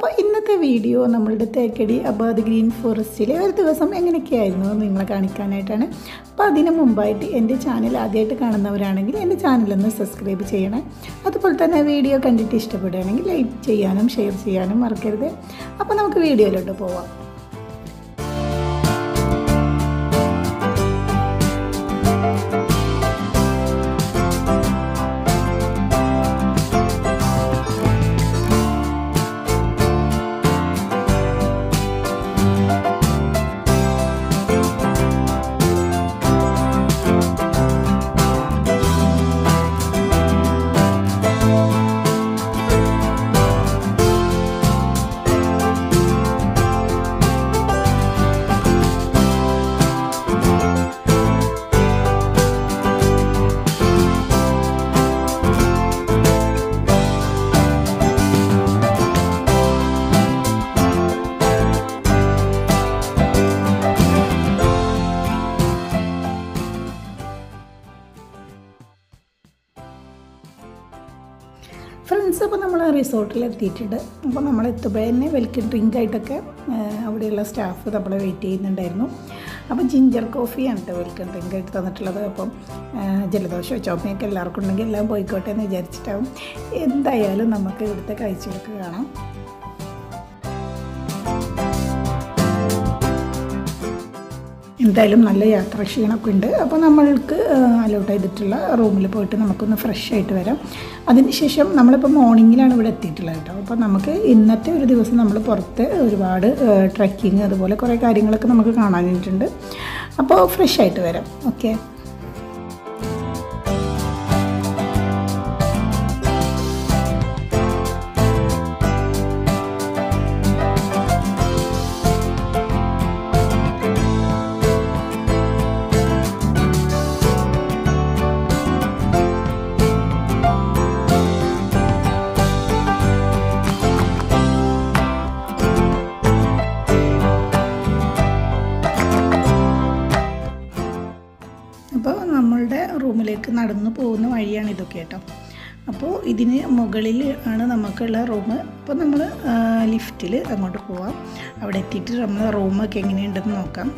അപ്പോൾ ഇന്നത്തെ വീഡിയോ നമ്മളുടെ തേക്കടി അബാദ് ഗ്രീൻ ഫോറസ്റ്റിലെ ഒരു ദിവസം എങ്ങനെയൊക്കെയായിരുന്നു നിങ്ങളെ കാണിക്കാനായിട്ടാണ്. അപ്പോൾ അതിന് മുമ്പായിട്ട് എൻ്റെ ചാനൽ ആദ്യമായിട്ട് കാണുന്നവരാണെങ്കിൽ എൻ്റെ ചാനലൊന്ന് സബ്സ്ക്രൈബ് ചെയ്യണേ. അതുപോലെ തന്നെ വീഡിയോ കണ്ടിട്ട് ഇഷ്ടപ്പെടുകയാണെങ്കിൽ ലൈക്ക് ചെയ്യാനും ഷെയർ ചെയ്യാനും മറക്കരുത്. അപ്പോൾ നമുക്ക് വീഡിയോയിലോട്ട് പോവാം. ഫ്രണ്ട്സ്, അപ്പോൾ നമ്മൾ റിസോർട്ടിൽ എത്തിയിട്ടുണ്ട്. അപ്പോൾ നമ്മൾ എത്തുമ്പോൾ തന്നെ വെൽക്കം ഡ്രിങ്ക് ആയിട്ടൊക്കെ അവിടെയുള്ള സ്റ്റാഫ് നമ്മളെ വെയിറ്റ് ചെയ്യുന്നുണ്ടായിരുന്നു. അപ്പോൾ ജിഞ്ചർ കോഫിയാണ് കേട്ടോ വെൽക്കം ഡ്രിങ്ക് ആയിട്ട് തന്നിട്ടുള്ളത്. അപ്പം ജലദോഷമോ ചുമയൊക്കെ എല്ലാവർക്കും ഉണ്ടെങ്കിൽ എല്ലാം പോയിക്കോട്ടെ എന്ന് വിചാരിച്ചിട്ടാവും. എന്തായാലും നമുക്ക് ഇവിടുത്തെ കാഴ്ചകളൊക്കെ കാണാം. എന്തായാലും നല്ല യാത്രാക്ഷീണമൊക്കെ ഉണ്ട്. അപ്പോൾ നമ്മൾക്ക് അലോട്ട് ചെയ്തിട്ടുള്ള റൂമിൽ പോയിട്ട് നമുക്കൊന്ന് ഫ്രഷ് ആയിട്ട് വരാം. അതിനുശേഷം നമ്മളിപ്പോൾ മോർണിംഗിലാണ് ഇവിടെ എത്തിയിട്ടുള്ളത് കേട്ടോ. അപ്പോൾ നമുക്ക് ഇന്നത്തെ ഒരു ദിവസം നമ്മൾ പുറത്ത് ഒരുപാട് ട്രക്കിങ് അതുപോലെ കുറേ കാര്യങ്ങളൊക്കെ നമുക്ക് കാണാനായിട്ടുണ്ട്. അപ്പോൾ ഫ്രഷ് ആയിട്ട് വരാം. ഓക്കെ. അപ്പോൾ നമ്മളുടെ റൂമിലേക്ക് നടന്നു പോകുന്ന വഴിയാണ് ഇതൊക്കെ കേട്ടോ. അപ്പോൾ ഇതിന് മുകളിൽ ആണ് നമുക്കുള്ള റൂം. അപ്പോൾ നമ്മൾ ലിഫ്റ്റിൽ അങ്ങോട്ട് പോവാം. അവിടെ എത്തിയിട്ട് നമ്മൾ റൂമൊക്കെ എങ്ങനെയുണ്ടെന്ന് നോക്കാം.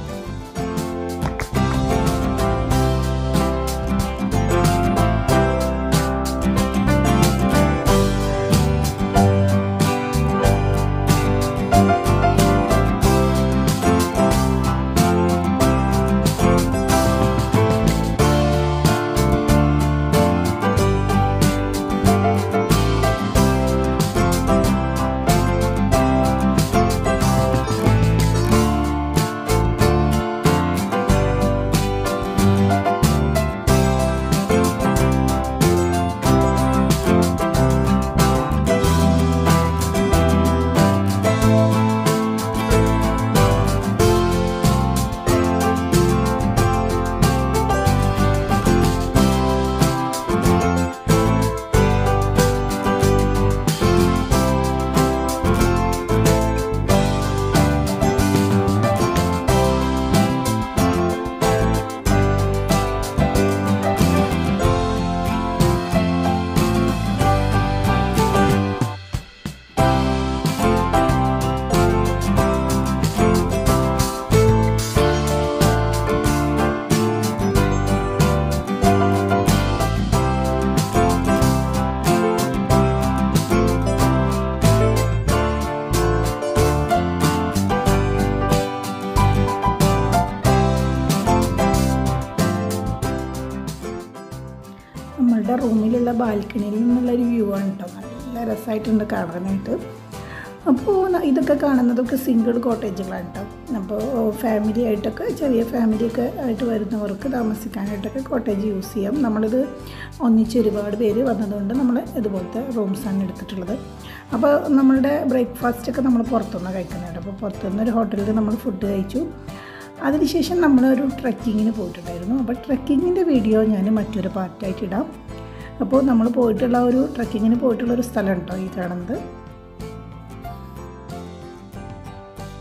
നമ്മളുടെ റൂമിലുള്ള ബാൽക്കണിയിൽ നിന്നുള്ളൊരു വ്യൂ ആണ് കേട്ടോ. നല്ല രസമായിട്ടുണ്ട് കാണാനായിട്ട്. അപ്പോൾ ഇതൊക്കെ കാണുന്നതൊക്കെ സിംഗിൾ കോട്ടേജുകളാണ് കേട്ടോ. അപ്പോൾ ഫാമിലി ആയിട്ടൊക്കെ ചെറിയ ഫാമിലിയൊക്കെ ആയിട്ട് വരുന്നവർക്ക് താമസിക്കാനായിട്ടൊക്കെ കോട്ടേജ് യൂസ് ചെയ്യാം. നമ്മളിത് ഒന്നിച്ച് ഒരുപാട് പേര് വന്നതുകൊണ്ട് നമ്മൾ ഇതുപോലത്തെ റൂംസാണ് എടുത്തിട്ടുള്ളത്. അപ്പോൾ നമ്മളുടെ ബ്രേക്ക്ഫാസ്റ്റൊക്കെ നമ്മൾ പുറത്തുനിന്ന് കഴിക്കുന്നുണ്ട്. അപ്പോൾ പുറത്തുനിന്ന് ഒരു ഹോട്ടലിൽ നമ്മൾ ഫുഡ് കഴിച്ചു. അതിനുശേഷം നമ്മളൊരു ട്രക്കിങ്ങിന് പോയിട്ടുണ്ടായിരുന്നു. അപ്പോൾ ട്രക്കിങ്ങിൻ്റെ വീഡിയോ ഞാൻ മറ്റൊരു പാർട്ടായിട്ട് ഇടാം. അപ്പോൾ നമ്മൾ പോയിട്ടുള്ള ഒരു ട്രക്കിങ്ങിന് പോയിട്ടുള്ളൊരു സ്ഥലം കേട്ടോ ഈ കാണുന്നത്.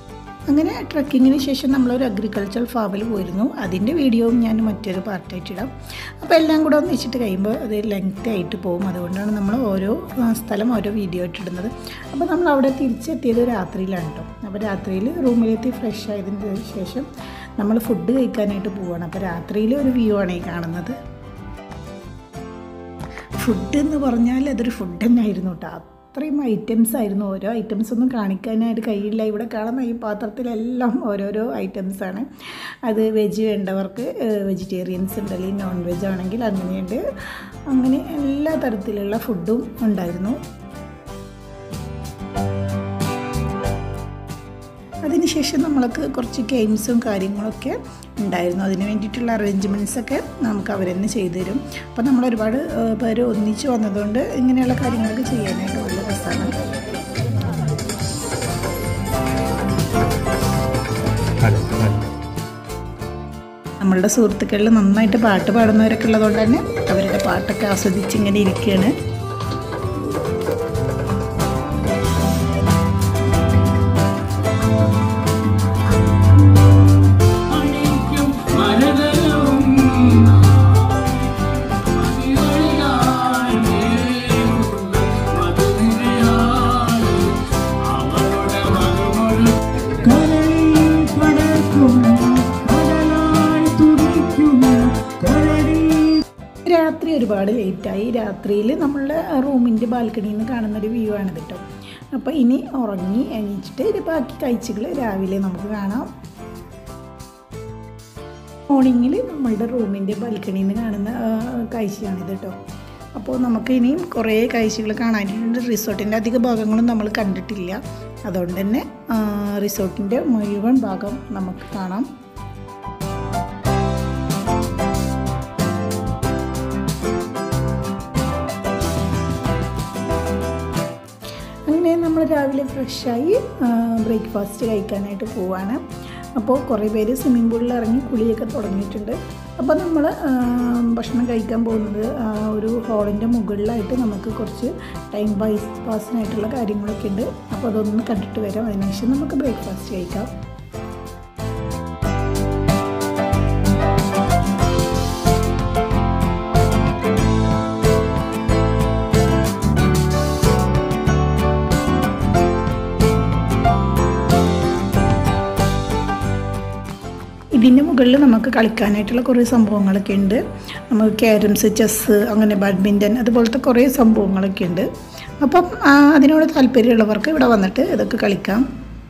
അങ്ങനെ ട്രക്കിങ്ങിന് ശേഷം നമ്മളൊരു അഗ്രികൾച്ചറൽ ഫാമിൽ പോയിരുന്നു. അതിൻ്റെ വീഡിയോയും ഞാൻ മറ്റൊരു പാർട്ടായിട്ടിടാം. അപ്പോൾ എല്ലാം കൂടെ ഒന്നിച്ചിട്ട് കഴിയുമ്പോൾ അത് ലെങ്ത് ആയിട്ട് പോകും. അതുകൊണ്ടാണ് നമ്മൾ ഓരോ സ്ഥലം ഓരോ വീഡിയോ ആയിട്ടിടുന്നത്. അപ്പോൾ നമ്മൾ അവിടെ തിരിച്ചെത്തിയത് രാത്രിയിലാണ് കേട്ടോ. അപ്പോൾ രാത്രിയിൽ റൂമിലെത്തി ഫ്രഷ് ആയതിന് ശേഷം നമ്മൾ ഫുഡ് കഴിക്കാനായിട്ട് പോവുകയാണ്. അപ്പോൾ രാത്രിയിൽ ഒരു വ്യൂ ആണ് ഈ കാണുന്നത്. ഫുഡ് എന്ന് പറഞ്ഞാൽ അതൊരു ഫുഡ് തന്നെ ആയിരുന്നു കേട്ടോ. അത്രയും ഐറ്റംസ് ആയിരുന്നു. ഓരോ ഐറ്റംസ് ഒന്നും കാണിക്കാനായിട്ട് കഴിയില്ല. ഇവിടെ കാണുന്ന ഈ പാത്രത്തിലെല്ലാം ഓരോരോ ഐറ്റംസാണ്. അത് വെജ് വേണ്ടവർക്ക് വെജിറ്റേറിയൻസ് ഉണ്ട്, അല്ലെങ്കിൽ നോൺ വെജ് ആണെങ്കിൽ അങ്ങനെയുണ്ട്. അങ്ങനെ എല്ലാ തരത്തിലുള്ള ഫുഡും ഉണ്ടായിരുന്നു. അതിനുശേഷം നമ്മൾക്ക് കുറച്ച് ഗെയിംസും കാര്യങ്ങളൊക്കെ ഉണ്ടായിരുന്നു. അതിന് വേണ്ടിയിട്ടുള്ള അറേഞ്ച്മെൻറ്റ്സൊക്കെ നമുക്ക് അവർ തന്നെ ചെയ്തു തരും. അപ്പോൾ നമ്മൾ ഒരുപാട് പേര് ഒന്നിച്ച് വന്നതുകൊണ്ട് ഇങ്ങനെയുള്ള കാര്യങ്ങളൊക്കെ ചെയ്യാനായിട്ട് വളരെ രസമാണ്. നമ്മളുടെ സുഹൃത്തുക്കളിൽ നന്നായിട്ട് പാട്ട് പാടുന്നവരൊക്കെ ഉള്ളതുകൊണ്ട് തന്നെ അവരുടെ പാട്ടൊക്കെ ആസ്വദിച്ച് ഇങ്ങനെ ഇരിക്കുകയാണ്. രാത്രി ഒരുപാട് ലേറ്റായി. രാത്രിയിൽ നമ്മളുടെ റൂമിൻ്റെ ബാൽക്കണിയിൽ നിന്ന് കാണുന്നൊരു വ്യൂ ആണ് കേട്ടോ. അപ്പോൾ ഇനി ഉറങ്ങി എണീച്ചിട്ട് ബാക്കി കാഴ്ചകൾ രാവിലെ നമുക്ക് കാണാം. മോർണിംഗിൽ നമ്മളുടെ റൂമിൻ്റെ ബാൽക്കണിയിൽ നിന്ന് കാണുന്ന കാഴ്ചയാണിത് കേട്ടോ. അപ്പോൾ നമുക്ക് ഇനിയും കുറേ കാഴ്ചകൾ കാണാനായിട്ടുണ്ട്. റിസോർട്ടിൻ്റെ അധിക ഭാഗങ്ങളും നമ്മൾ കണ്ടിട്ടില്ല. അതുകൊണ്ട് തന്നെ റിസോർട്ടിൻ്റെ മുഴുവൻ ഭാഗം നമുക്ക് കാണാം. അങ്ങനെ നമ്മൾ രാവിലെ ഫ്രഷായി ബ്രേക്ക്ഫാസ്റ്റ് കഴിക്കാനായിട്ട് പോവാണ്. അപ്പോൾ കുറേ പേര് സ്വിമ്മിംഗ് പൂളിൽ ഇറങ്ങി കുളിയൊക്കെ തുടങ്ങിയിട്ടുണ്ട്. അപ്പോൾ നമ്മൾ ഭക്ഷണം കഴിക്കാൻ പോകുന്നത് ഒരു ഹോളിൻ്റെ മുകളിലായിട്ട് നമുക്ക് കുറച്ച് ടൈം പാസിനായിട്ടുള്ള കാര്യങ്ങളൊക്കെ ഉണ്ട്. അപ്പോൾ അതൊന്ന് കണ്ടിട്ട് വരാം. അതിനുശേഷം നമുക്ക് ബ്രേക്ക്ഫാസ്റ്റ് കഴിക്കാം. ഇതിൻ്റെ മുകളിൽ നമുക്ക് കളിക്കാനായിട്ടുള്ള കുറേ സംഭവങ്ങളൊക്കെ ഉണ്ട്. നമുക്ക് ക്യാരംസ്, ചെസ്സ്, അങ്ങനെ ബാഡ്മിൻ്റൺ അതുപോലത്തെ കുറേ സംഭവങ്ങളൊക്കെ ഉണ്ട്. അപ്പം അതിനോട് താല്പര്യമുള്ളവർക്ക് ഇവിടെ വന്നിട്ട് ഇതൊക്കെ കളിക്കാം.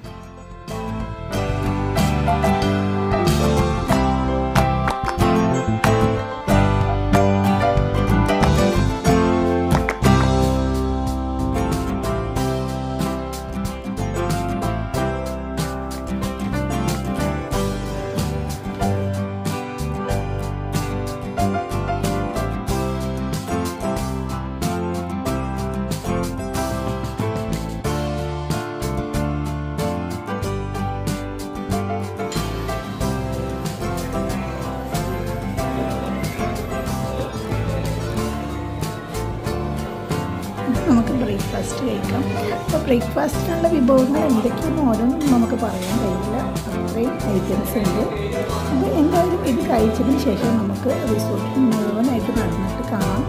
നമുക്ക് ബ്രേക്ക്ഫാസ്റ്റ് കഴിക്കാം. അപ്പോൾ ബ്രേക്ക്ഫാസ്റ്റിനുള്ള വിഭവങ്ങൾ എന്തൊക്കെയൊന്നും ഓരോന്നും നമുക്ക് പറയാൻ കഴിയില്ല. അത്രയും ഐറ്റംസ് ഉണ്ട്. അപ്പോൾ എന്തായാലും ഇത് കഴിച്ചതിന് ശേഷം നമുക്ക് റിസോർട്ടിൽ മുഴുവനായിട്ട് നടന്നിട്ട് കാണാം.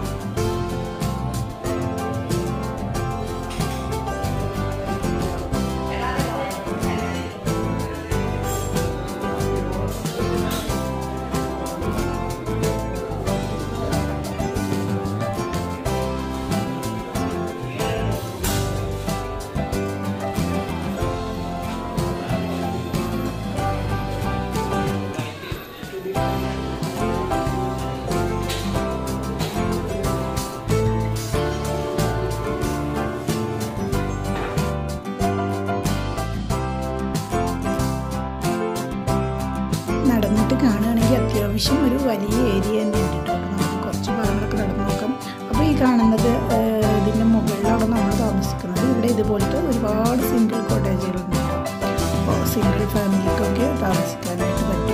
നടന്നിട്ട് കാണുകയാണെങ്കിൽ അത്യാവശ്യം ഒരു വലിയ ഏരിയ തന്നെ ഉണ്ട് കേട്ടോ. നമുക്ക് കുറച്ച് ഭാഗങ്ങളൊക്കെ നടന്നു നോക്കാം. അപ്പോൾ ഈ കാണുന്നത് ഇതിൻ്റെ മുകളിലാണ് നമ്മൾ താമസിക്കുന്നത്. ഇവിടെ ഇതുപോലത്തെ ഒരുപാട് സിംഗിൾ കോട്ടേജുകളുണ്ട്. അപ്പോൾ സിംഗിൾ ഫാമിലിക്കൊക്കെ താമസിക്കാനായിട്ട് പറ്റും.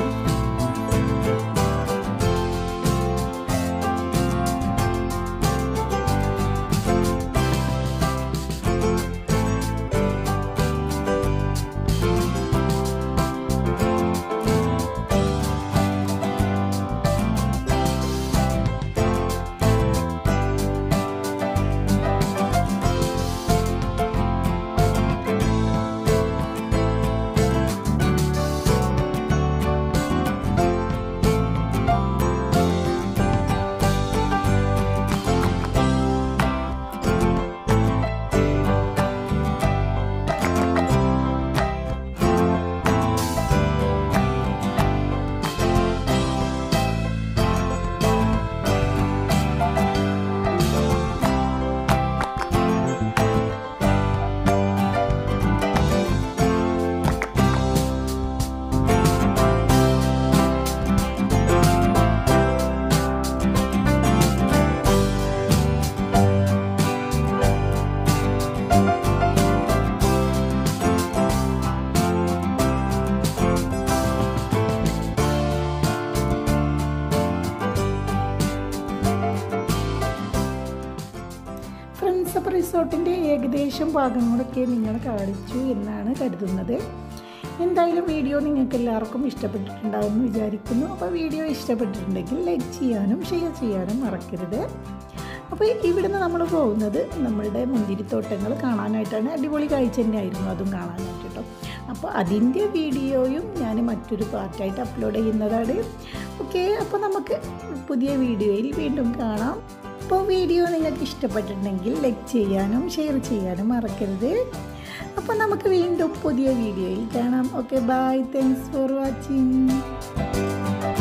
അപ്പോൾ റിസോർട്ടിൻ്റെ ഏകദേശം ഭാഗങ്ങളൊക്കെ നിങ്ങളെ കാണിച്ചു എന്നാണ് കരുതുന്നത്. എന്തായാലും വീഡിയോ നിങ്ങൾക്ക് എല്ലാവർക്കും ഇഷ്ടപ്പെട്ടിട്ടുണ്ടാകുമെന്ന് വിചാരിക്കുന്നു. അപ്പോൾ വീഡിയോ ഇഷ്ടപ്പെട്ടിട്ടുണ്ടെങ്കിൽ ലൈക്ക് ചെയ്യാനും ഷെയർ ചെയ്യാനും മറക്കരുത്. അപ്പോൾ ഇവിടുന്ന് നമ്മൾ പോകുന്നത് നമ്മളുടെ മുന്തിരിത്തോട്ടങ്ങൾ കാണാനായിട്ടാണ്. അടിപൊളി കാഴ്ച തന്നെയായിരുന്നു അതും കാണാനായിട്ട് കേട്ടോ. അപ്പോൾ അതിൻ്റെ വീഡിയോയും ഞാൻ മറ്റൊരു പാർട്ടായിട്ട് അപ്ലോഡ് ചെയ്യുന്നതാണ്. ഓക്കെ, അപ്പോൾ നമുക്ക് പുതിയ വീഡിയോയിൽ വീണ്ടും കാണാം. അപ്പോൾ വീഡിയോ നിങ്ങൾക്ക് ഇഷ്ടപ്പെട്ടിട്ടുണ്ടെങ്കിൽ ലൈക്ക് ചെയ്യാനും ഷെയർ ചെയ്യാനും മറക്കരുത്. അപ്പോൾ നമുക്ക് വീണ്ടും പുതിയ വീഡിയോയിൽ കാണാം. Okay, bye. Thanks for watching.